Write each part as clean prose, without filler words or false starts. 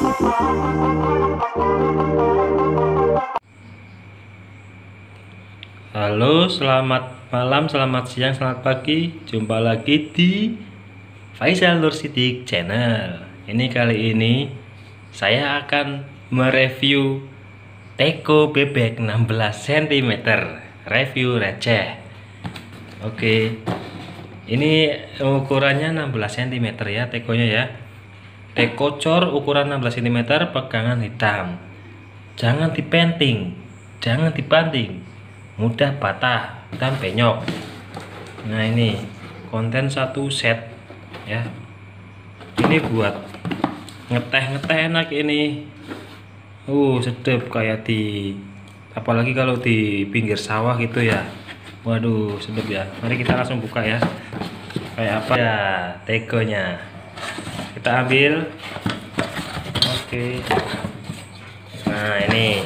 Halo, selamat malam, selamat siang, selamat pagi. Jumpa lagi di Faisal Nur Sidik Channel. Ini kali ini saya akan mereview teko bebek 16 cm. Review receh. Oke. Ini ukurannya 16 cm ya, tekonya ya. Teko cor ukuran 16 cm, pegangan hitam. Jangan dipenting, jangan dibanting, mudah patah dan penyok. Nah, ini konten satu set ya. Ini buat ngeteh enak ini. Sedap kayak di, apalagi kalau di pinggir sawah gitu ya. Waduh, sedap ya. Mari kita langsung buka ya. Kayak apa ya tekonya. Kita ambil. Oke. Nah, ini.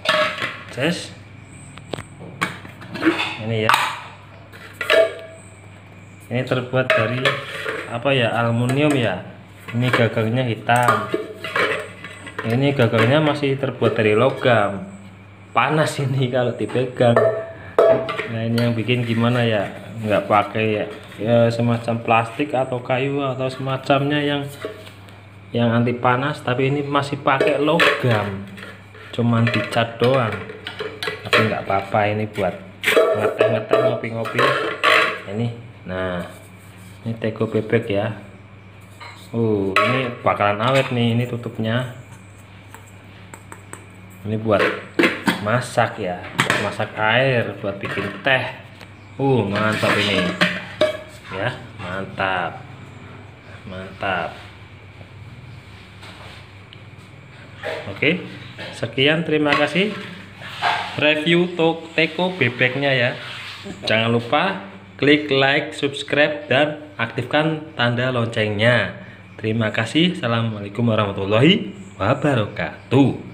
Ini ya. Ini terbuat dari apa ya? Aluminium ya. Ini gagangnya hitam. Ini gagangnya masih terbuat dari logam. Panas ini kalau dipegang. Nah, ini yang bikin gimana ya? Nggak pakai ya semacam plastik atau kayu atau semacamnya yang anti panas, tapi ini masih pakai logam. Cuman dicat doang. Tapi nggak apa-apa, ini buat ngeteh ngopi-ngopi ini. Nah, ini teko bebek ya. Ini bakalan awet nih, ini tutupnya. Ini buat masak ya, buat masak air, buat bikin teh. Mantap ini ya, mantap. Oke, sekian, terima kasih review teko bebeknya ya. Jangan lupa klik like, subscribe, dan aktifkan tanda loncengnya. Terima kasih. Assalamualaikum warahmatullahi wabarakatuh.